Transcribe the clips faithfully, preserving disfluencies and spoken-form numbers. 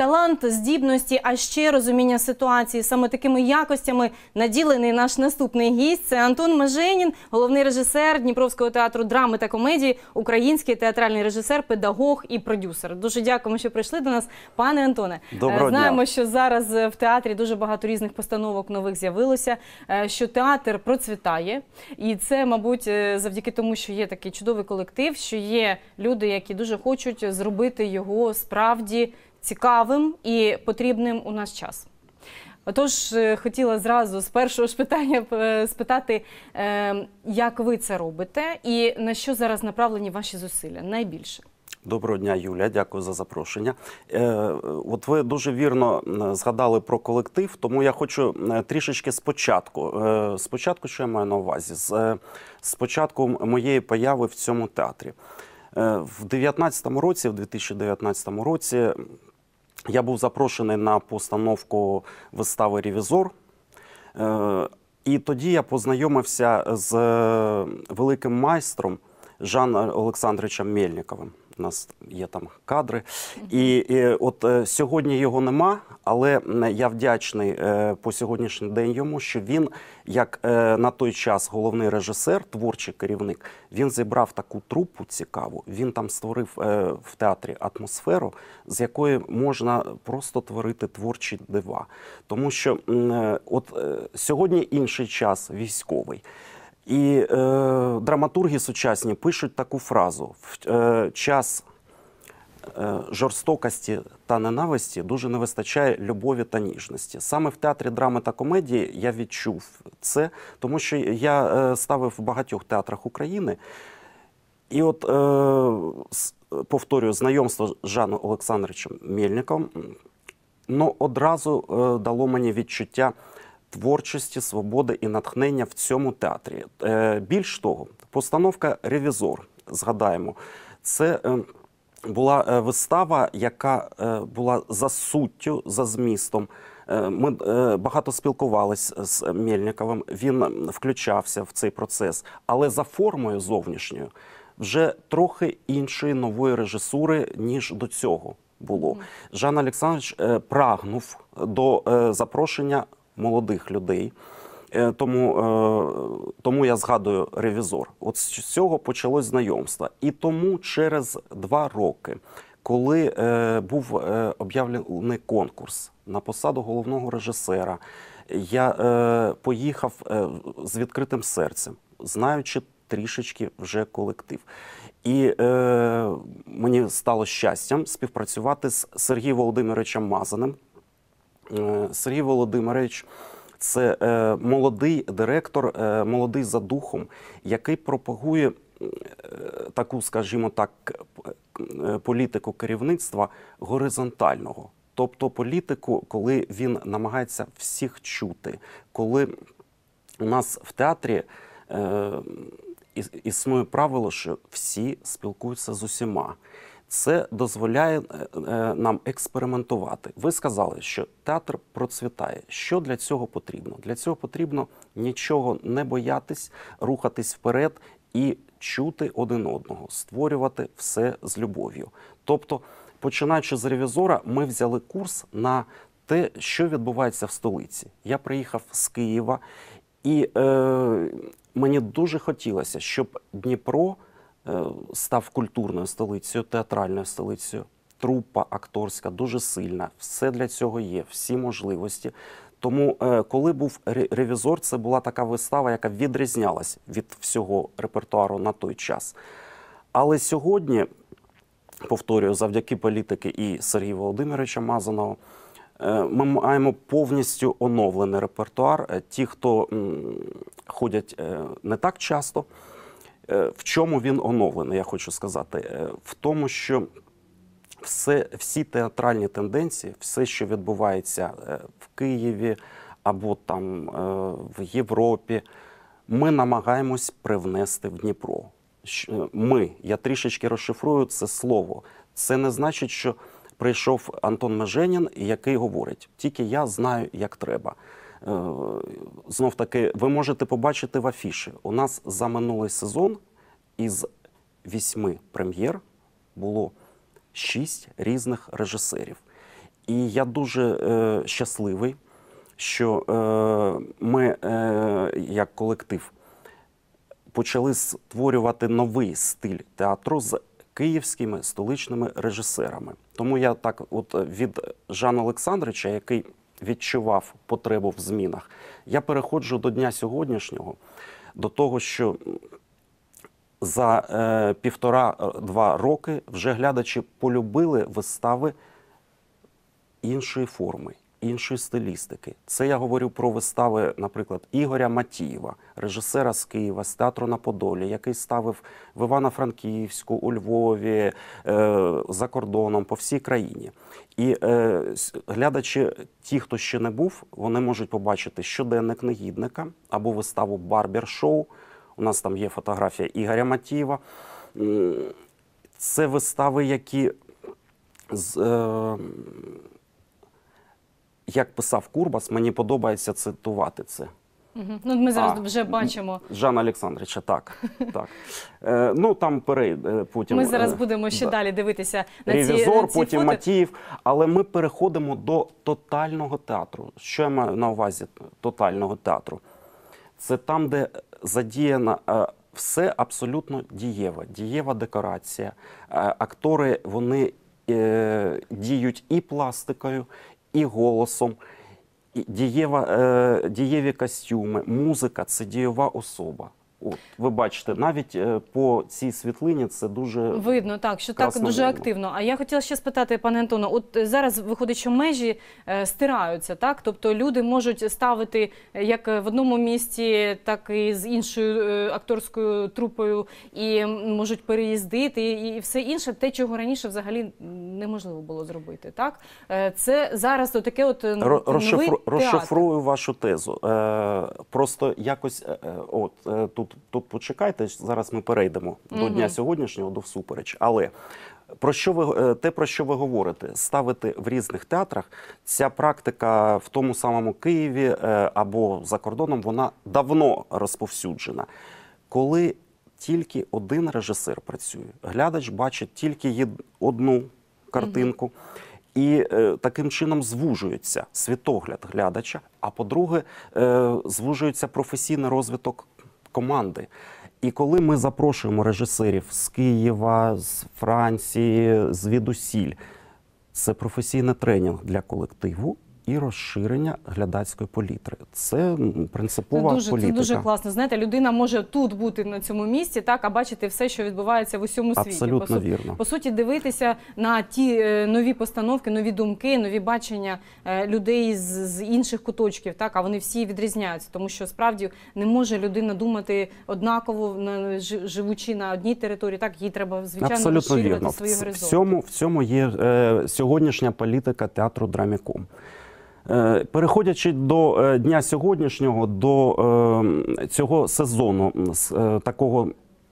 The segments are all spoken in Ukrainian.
талант, здібності, а ще розуміння ситуації. Саме такими якостями наділений наш наступний гість. Це Антон Меженін, головний режисер Дніпровського театру драми та комедії, український театральний режисер, педагог і продюсер. Дуже дякуємо, що прийшли до нас, пане Антоне. Доброго Знаємо, дня. що зараз в театрі дуже багато різних постановок нових з'явилося, що театр процвітає. І це, мабуть, завдяки тому, що є такий чудовий колектив, що є люди, які дуже хочуть зробити його справді цікавим і потрібним у наш час. Отож, хотіла зразу з першого ж питання спитати, як ви це робите і на що зараз направлені ваші зусилля найбільше? Доброго дня, Юля, дякую за запрошення. Е, от ви дуже вірно згадали про колектив, тому я хочу трішечки спочатку. Е, спочатку, що я маю на увазі? З, спочатку моєї появи в цьому театрі. Е, в дев'ятнадцятому році, в дві тисячі дев'ятнадцятому році, я був запрошений на постановку вистави «Ревізор». Е, і тоді я познайомився з великим майстром Жаном Олександровичем Мельниковим. У нас є там кадри. І, і от е, сьогодні його нема, але я вдячний е, по сьогоднішній день йому, що він, як е, на той час головний режисер, творчий керівник, він зібрав таку трупу цікаву, він там створив е, в театрі атмосферу, з якої можна просто творити творчі дива. Тому що е, от е, сьогодні інший час, військовий. І е, драматурги сучасні пишуть таку фразу: в е, час е, жорстокості та ненависті дуже не вистачає любові та ніжності. Саме в театрі драми та комедії я відчув це, тому що я е, ставив в багатьох театрах України. І от, е, повторюю, знайомство з Жаном Олександровичем Мельниковим, ну, одразу е, дало мені відчуття творчості, свободи і натхнення в цьому театрі. Е, більш того, постановка «Ревізор», згадаємо, це е, була е, вистава, яка е, була за суттю, за змістом. Е, ми е, багато спілкувалися з Мельниковим, він включався в цей процес, але за формою зовнішньою вже трохи іншої нової режисури, ніж до цього було. Жан Олександрович е, прагнув до е, запрошення молодих людей, тому, тому я згадую «Ревізор». От з цього почалось знайомство. І тому через два роки, коли був об'явлений конкурс на посаду головного режисера, я поїхав з відкритим серцем, знаючи трішечки вже колектив. І е, мені стало щастям співпрацювати з Сергієм Володимировичем Мазаним. Сергій Володимирович – це е, молодий директор, е, молодий за духом, який пропагує е, таку, скажімо так, політику керівництва горизонтального. Тобто політику, коли він намагається всіх чути, коли у нас в театрі е, існує правило, що всі спілкуються з усіма. Це дозволяє нам експериментувати. Ви сказали, що театр процвітає. Що для цього потрібно? Для цього потрібно нічого не боятись, рухатись вперед і чути один одного, створювати все з любов'ю. Тобто, починаючи з «Ревізора», ми взяли курс на те, що відбувається в столиці. Я приїхав з Києва, і е, мені дуже хотілося, щоб Дніпро став культурною столицею, театральною столицею. Трупа акторська дуже сильна. Все для цього є, всі можливості. Тому, коли був «Ревізор», це була така вистава, яка відрізнялась від всього репертуару на той час. Але сьогодні, повторюю, завдяки політики і Сергія Володимировича Мазаного, ми маємо повністю оновлений репертуар. Ті, хто ходять не так часто, в чому він оновлений, я хочу сказати? В тому, що все, всі театральні тенденції, все, що відбувається в Києві або там в Європі, ми намагаємось привнести в Дніпро. Ми, я трішечки розшифрую це слово. Це не значить, що прийшов Антон Меженін, який говорить, тільки я знаю, як треба. Знов таки, ви можете побачити в афіші. У нас за минулий сезон із вісьми прем'єр було шість різних режисерів. І я дуже е, щасливий, що е, ми, е, як колектив, почали створювати новий стиль театру з київськими столичними режисерами. Тому я так от від Жана Олександровича, який відчував потребу в змінах, я переходжу до дня сьогоднішнього, до того, що за е, півтора-два роки вже глядачі полюбили вистави іншої форми, іншої стилістики. Це я говорю про вистави, наприклад, Ігоря Матієва, режисера з Києва, з театру на Подолі, який ставив в Івано-Франківську, у Львові, е, за кордоном, по всій країні. І е, глядачі, ті, хто ще не був, вони можуть побачити «Щоденник негідника» або виставу «Барбер-шоу». У нас там є фотографія Ігоря Матієва. Це вистави, які, з, е, як писав Курбас, мені подобається цитувати це. Угу. Ну, ми зараз А, вже бачимо. Жана Олександровича, так. так. Е, ну, там перейде потім. Ми зараз будемо ще да. далі дивитися на ці, Ревізор, на ці потім фото. Матіїв. Але ми переходимо до тотального театру. Що я маю на увазі тотального театру? Це там, де задіяно е, все абсолютно дієве. Дієва декорація. Е, актори, вони е, діють і пластикою, і голосом. І дієва, е, дієві костюми, музика – це дієва особа. От, ви бачите, навіть е, по цій світлині це дуже видно, так, що так красно дуже видно. активно. А я хотіла ще спитати, пане Антоне, от зараз виходить, що межі е, стираються, так? Тобто люди можуть ставити як в одному місці, так і з іншою е, акторською трупою, і можуть переїздити, і, і все інше, те, чого раніше взагалі неможливо було зробити, так? Е, це зараз таке от Ро- новий розшифру- театр. Розшифрую вашу тезу. Е, просто якось, е, е, от, е, тут, тут почекайте, зараз ми перейдемо до дня сьогоднішнього, до всупереч. Але про що ви, е, те, про що ви говорите, ставити в різних театрах, ця практика в тому самому Києві е, або за кордоном, вона давно розповсюджена. Коли тільки один режисер працює, глядач бачить тільки єд- одну картинку, і е, таким чином звужується світогляд глядача, а по-друге, е, звужується професійний розвиток команди. І коли ми запрошуємо режисерів з Києва, з Франції, звідусіль, це професійний тренінг для колективу і розширення глядацької палітри. Це м, принципова Це дуже, політика. це дуже класно. Знаєте, людина може тут бути на цьому місці, так, а бачити все, що відбувається в усьому світі. Абсолютно по, су- вірно. По суті, дивитися на ті е, нові постановки, нові думки, нові бачення е, людей з, з інших куточків, так, а вони всі відрізняються, тому що справді не може людина думати однаково, на, жи- живучи на одній території, так, їй треба, звичайно, Абсолютно розширювати вірно. В, свої ц- в, горизонти. цьому, в цьому є е, сьогоднішня політика театру Драміком. Е, Переходячи до е, дня сьогоднішнього, до е, цього сезону, з, е, такого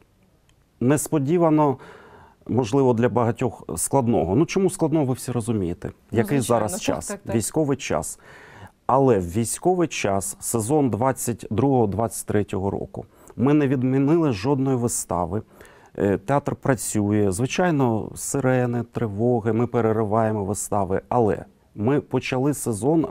несподівано, можливо, для багатьох складного. Ну, чому складного, ви всі розумієте. Який звичайно, зараз так, час? так, так. Військовий час. Але в військовий час, сезон двадцять другого двадцять третього року, ми не відмінили жодної вистави. Е, Театр працює. Звичайно, сирени, тривоги, ми перериваємо вистави. Але ми почали сезон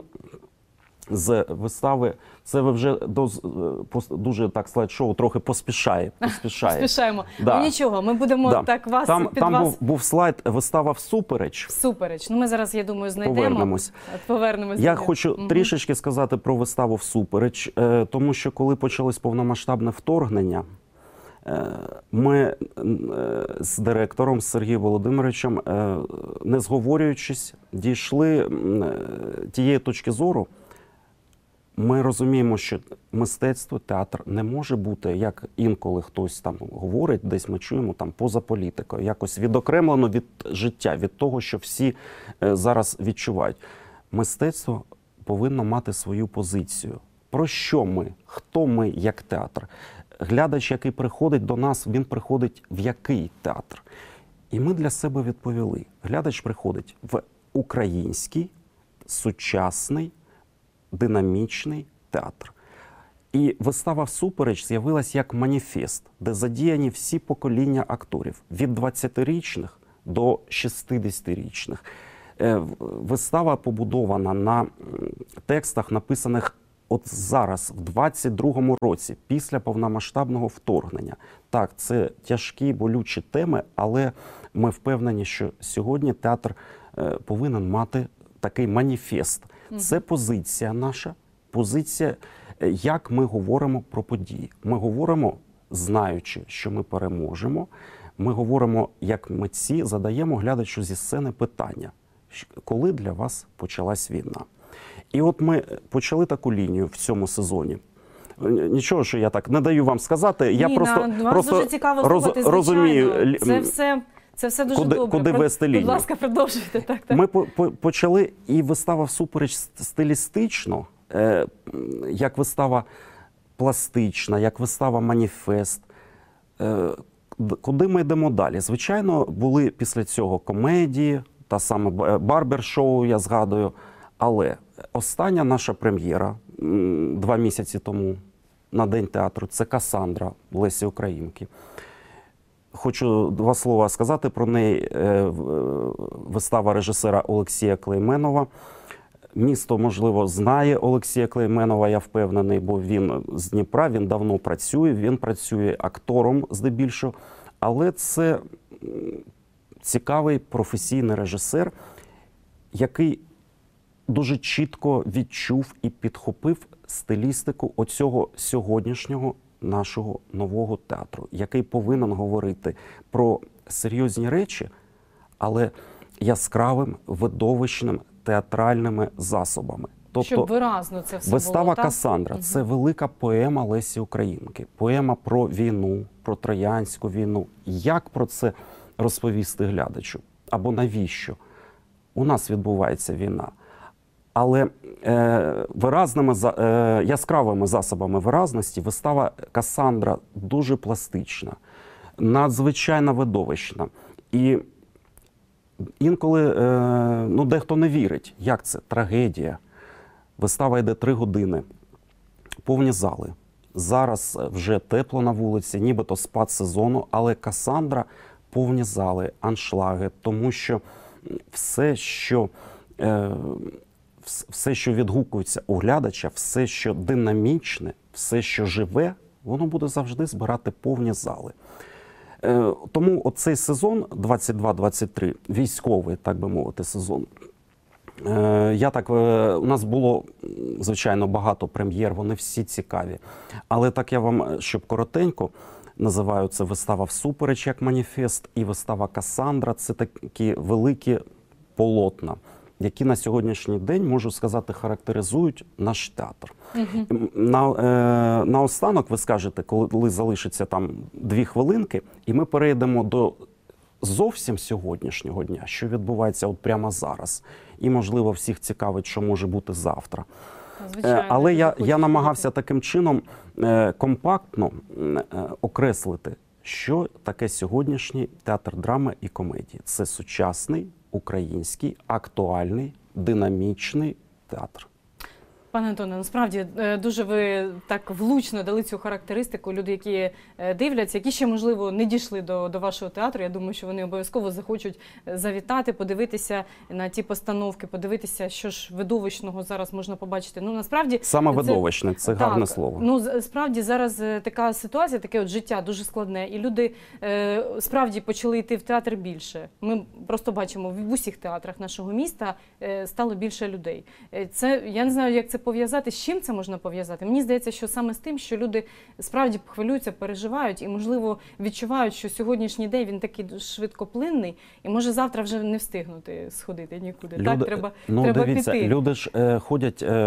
з вистави. Це ви вже доз, пос- дуже так слайд-шоу трохи поспішає. Поспішає. Спішаємо. Да. Ну нічого, ми будемо Да. так вас Там, під там вас... був, був слайд «Вистава всупереч». Всупереч. Ну, ми зараз, я думаю, знайдемо. Повернемось. От Повернемось. Я до- хочу Мгм. трішечки сказати про виставу «Всупереч», е, тому що коли почалось повномасштабне вторгнення, е, ми е, з директором з Сергієм Володимировичем, е, не зговорюючись, дійшли м, е, тієї точки зору. Ми розуміємо, що мистецтво, театр не може бути, як інколи хтось там говорить, десь ми чуємо, там поза політикою, якось відокремлено від життя, від того, що всі е, зараз відчувають. Мистецтво повинно мати свою позицію. Про що ми? Хто ми як театр? Глядач, який приходить до нас, він приходить в який театр? І ми для себе відповіли. Глядач приходить в український, сучасний, динамічний театр. І вистава «Всупереч» з'явилась як маніфест, де задіяні всі покоління акторів, від двадцятирічних до шістдесятирічних. Е, Вистава побудована на текстах, написаних от зараз, в двадцять другому році, після повномасштабного вторгнення. Так, це тяжкі, болючі теми, але ми впевнені, що сьогодні театр е, повинен мати такий маніфест. Це позиція наша, позиція, е, як ми говоримо про події. Ми говоримо, знаючи, що ми переможемо, ми говоримо, як митці, задаємо глядачу зі сцени питання, коли для вас почалась війна. І от ми почали таку лінію в цьому сезоні. Нічого, що я так не даю вам сказати. Я Ні, просто, на, вас просто дуже цікаво роз, слухати, звичайно. розумію, Це все, це все дуже куди, добре. куди Про- вести лінію. Будь ласка, продовжуйте. Так, так. Ми по, по, почали, і вистава всупереч стилістично, е, як вистава пластична, як вистава маніфест. Е, куди ми йдемо далі? Звичайно, були після цього комедії, та саме барбер-шоу, я згадую. Але остання наша прем'єра м, два місяці тому на День театру – це «Кассандра» Лесі Українки. Хочу два слова сказати про неї. Е, Вистава режисера Олексія Клейменова. Місто, можливо, знає Олексія Клейменова, я впевнений, бо він з Дніпра, він давно працює, він працює актором здебільшого. Але це цікавий професійний режисер, який дуже чітко відчув і підхопив стилістику оцього сьогоднішнього нашого нового театру, який повинен говорити про серйозні речі, але яскравим, видовищним, театральними засобами. Тобто, Щоб виразно це все вистава було, так? «Кассандра» – це велика поема Лесі Українки. Поема про війну, про Троянську війну. Як про це розповісти глядачу? Або навіщо? У нас відбувається війна. Але е, виразними, е, яскравими засобами виразності вистава «Кассандра» дуже пластична, надзвичайно видовищна. І інколи е, ну, дехто не вірить, як це трагедія. Вистава йде три години, повні зали. Зараз вже тепло на вулиці, нібито спад сезону, але «Кассандра» повні зали, аншлаги, тому що все, що, е, все, що відгукується у глядача, все, що динамічне, все, що живе, воно буде завжди збирати повні зали. Е, тому оцей сезон двадцять два двадцять три, військовий, так би мовити, сезон, Я так, у нас було, звичайно, багато прем'єр, вони всі цікаві. Але так я вам, щоб коротенько, називаю це вистава «Всупереч» як маніфест, і вистава «Кассандра» – це такі великі полотна, які на сьогоднішній день, можу сказати, характеризують наш театр. Угу. На, е, наостанок ви скажете, коли залишиться там дві хвилинки, і ми перейдемо до зовсім сьогоднішнього дня, що відбувається от прямо зараз. І, можливо, всіх цікавить, що може бути завтра. Звичайно, Але я, я намагався таким чином е, компактно е, окреслити, що таке сьогоднішній театр драми і комедії. Це сучасний, український, актуальний, динамічний театр. Пане Антоне, насправді дуже ви так влучно дали цю характеристику. Люди, які дивляться, які ще, можливо, не дійшли до, до вашого театру, я думаю, що вони обов'язково захочуть завітати, подивитися на ті постановки, подивитися, що ж видовищного зараз можна побачити. Ну, насправді... Саме видовищне, це, це гарне так, слово. Ну, справді, зараз така ситуація, таке от життя дуже складне, і люди е, справді почали йти в театр більше. Ми просто бачимо, в усіх театрах нашого міста е, стало більше людей. Це, я не знаю, як це пов'язати, з чим це можна пов'язати? Мені здається, що саме з тим, що люди справді хвилюються, переживають і, можливо, відчувають, що сьогоднішній день він такий швидкоплинний, і може завтра вже не встигнути сходити нікуди. Люди, так, треба, ну, треба дивіться, піти. Люди ж е, ходять, е,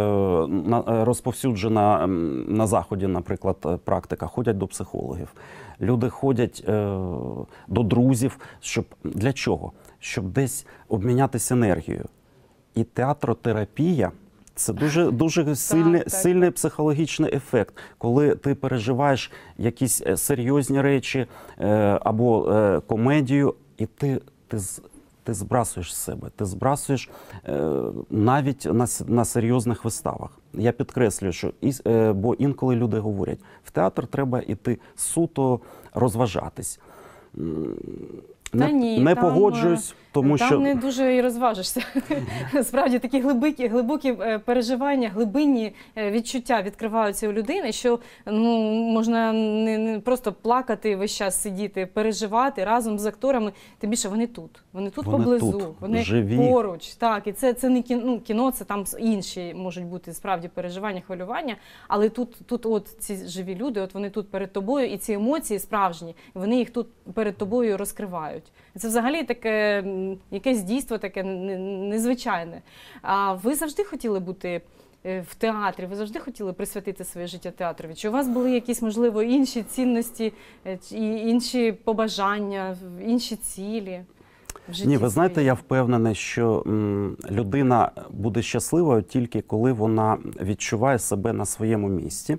на, розповсюджена на Заході, наприклад, практика, ходять до психологів. Люди ходять е, до друзів, щоб для чого? Щоб десь обмінятися енергією. І театротерапія – це дуже, дуже сильний, так, так. сильний психологічний ефект, коли ти переживаєш якісь серйозні речі е, або е, комедію, і ти, ти, ти збрасуєш з себе, ти збрасуєш е, навіть на, на серйозних виставах. Я підкреслюю, що і, е, бо інколи люди говорять, в театр треба йти суто розважатись. Не, Та ні, не там, погоджуюсь, тому там що не дуже і розважишся. Справді такі глибокі, глибокі е, переживання, глибинні е, відчуття відкриваються у людини, що ну, можна не, не просто плакати весь час сидіти, переживати разом з акторами. Тим більше вони тут, вони тут Вони поблизу, тут, вони живі. поруч. Так, і це, це не кіно, ну, кіно, це там інші можуть бути справді переживання, хвилювання, але тут, тут от ці живі люди, от вони тут перед тобою, і ці емоції справжні, вони їх тут перед тобою розкривають. Це взагалі таке м, якесь дійство таке не- незвичайне. А ви завжди хотіли бути е, в театрі? Ви завжди хотіли присвятити своє життя театрові? Чи у вас були якісь, можливо, інші цінності, е, чи інші побажання, інші цілі в житті ні, ви знаєте, своєму? я впевнений, що м, людина буде щасливою тільки коли вона відчуває себе на своєму місці.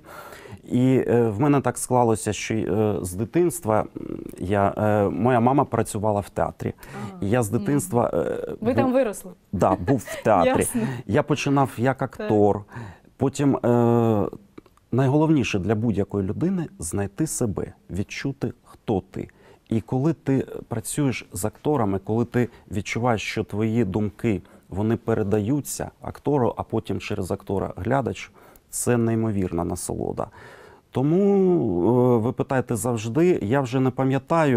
І е, в мене так склалося, що е, з дитинства м, я, е, моя мама працювала в театрі. І я з дитинства е, Ви був, там виросли? да, був в театрі. Ясно. Я починав як актор. Потім е, найголовніше для будь-якої людини – знайти себе, відчути, хто ти. І коли ти працюєш з акторами, коли ти відчуваєш, що твої думки, вони передаються актору, а потім через актора глядачу, це неймовірна насолода. Тому е, ви питаєте завжди, я вже не пам'ятаю,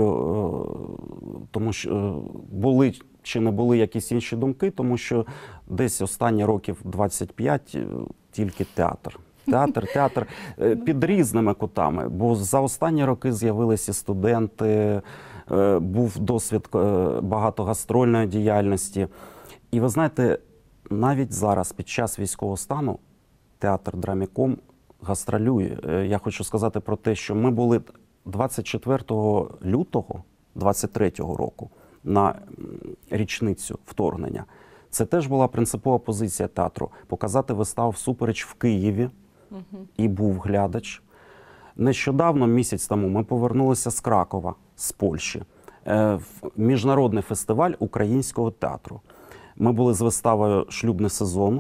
е, тому що е, були чи не були якісь інші думки, тому що десь останні років двадцять п'ять е, тільки театр. Театр, театр е, під різними кутами, бо за останні роки з'явилися студенти, е, був досвід е, багатогастрольної діяльності. І ви знаєте, навіть зараз, під час військового стану, театр Драміком гастролює. Е, Я хочу сказати про те, що ми були двадцять четвертого лютого двадцять третього року на м, річницю вторгнення. Це теж була принципова позиція театру – показати виставу «Всупереч» в Києві. І був глядач. Нещодавно, місяць тому, ми повернулися з Кракова, з Польщі, е, в міжнародний фестиваль українського театру. Ми були з виставою «Шлюбний сезон»,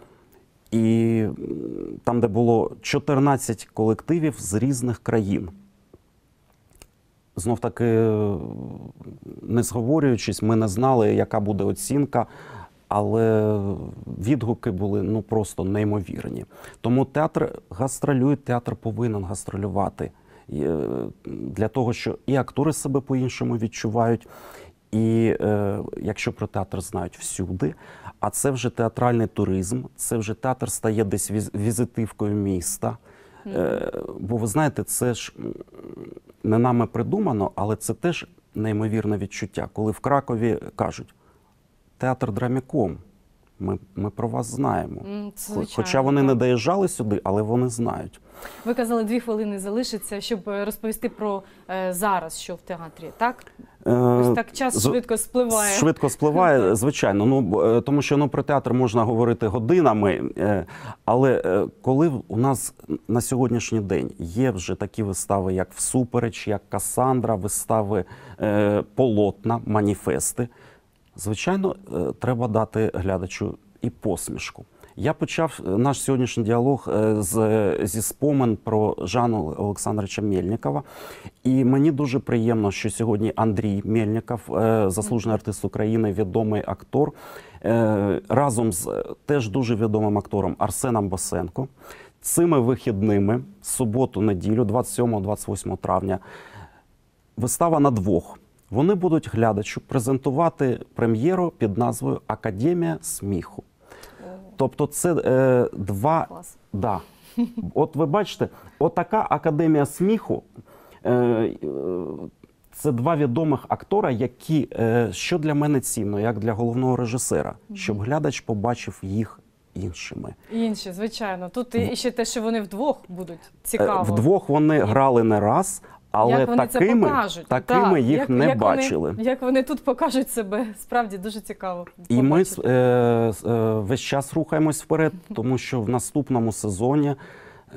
і м, там, де було чотирнадцять колективів з різних країн. Знов таки, е, не зговорюючись, ми не знали, яка буде оцінка, але відгуки були ну просто неймовірні. Тому театр гастролює, театр повинен гастролювати. І, е, для того, що і актори себе по-іншому відчувають, і е, якщо про театр знають всюди, а це вже театральний туризм, це вже театр стає десь віз- візитивкою міста. Е, бо ви знаєте, це ж м, не нами придумано, але це теж неймовірне відчуття, коли в Кракові кажуть: театр Драміком, ми, ми про вас знаємо. М, це Хо- звичайно, Хоча вони так. не доїжджали сюди, але вони знають. Ви казали, дві хвилини залишиться, щоб е, розповісти про е, зараз, що в театрі, так? Е, Ось так час з- швидко спливає. Швидко спливає, звичайно. Ну, бо, е, тому що ну, про театр можна говорити годинами, е, але е, коли в- у нас на сьогоднішній день є вже такі вистави, як «Всупереч», як «Кассандра», вистави е, полотна, маніфести, звичайно, е, треба дати глядачу і посмішку. Я почав наш сьогоднішній діалог е, з, зі спомин про Жана Олександровича Мельникова. І мені дуже приємно, що сьогодні Андрій Мельников, е, заслужений артист України, відомий актор, е, разом з теж дуже відомим актором Арсеном Босенко, цими вихідними, суботу-неділю, двадцять сьомого - двадцять восьмого травня, вистава на двох. Вони будуть глядачу презентувати прем'єру під назвою «Академія сміху». Тобто це е, два... Клас. Да. От ви бачите, отака академія сміху, е, е, це два відомих актора, які, е, що для мене цінно, як для головного режисера, щоб глядач побачив їх іншими. Інші, звичайно. Тут і ще те, що вони вдвох будуть. Е, Цікаво. Вдвох вони грали не раз, але як вони такими, це покажуть. такими Так, їх як, не як бачили. Вони, як вони тут покажуть себе, справді дуже цікаво. І ми побачити. е, е, весь час рухаємось вперед, тому що в наступному сезоні е,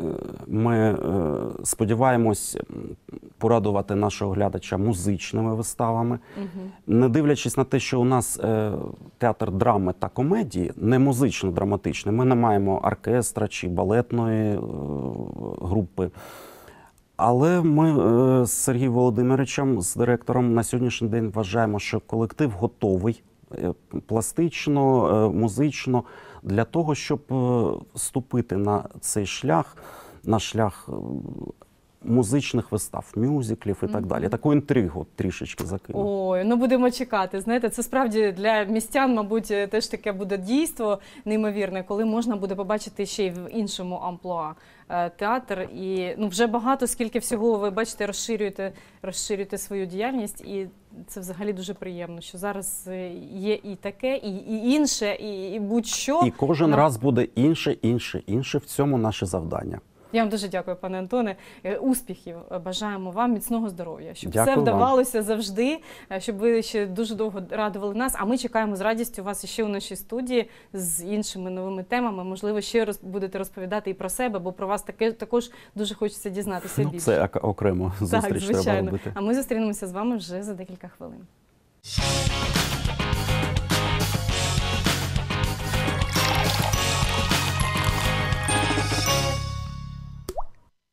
ми е, сподіваємось порадувати нашого глядача музичними виставами. Не дивлячись на те, що у нас е, театр драми та комедії не музично-драматичний, ми не маємо оркестра чи балетної е, групи. Але ми е, з Сергієм Володимировичем, з директором, на сьогоднішній день вважаємо, що колектив готовий е, пластично, е, музично для того, щоб е, вступити на цей шлях, на шлях е, музичних вистав, мюзиклів і так Мгм. далі. Таку інтригу трішечки закину. Ой, ну будемо чекати. Знаєте, це справді для містян, мабуть, теж таке буде дійство неймовірне, коли можна буде побачити ще й в іншому амплуа е, театр. І ну вже багато, скільки всього ви бачите, розширюєте, розширюєте свою діяльність, і це взагалі дуже приємно, що зараз е, є і таке, і, і інше, і, і будь-що. І кожен нам- раз буде інше, інше, інше. В цьому наше завдання. Я вам дуже дякую, пане Антоне. Е, Успіхів бажаємо вам, міцного здоров'я, щоб Дякую все вам. вдавалося завжди, е, щоб ви ще дуже довго радували нас. А ми чекаємо з радістю вас ще у нашій студії з іншими новими темами. Можливо, ще роз, будете розповідати і про себе, бо про вас таке також дуже хочеться дізнатися Ну, більше. це ок- окремо Так, зустріч треба звичайно. робити. А ми зустрінемося з вами вже за декілька хвилин.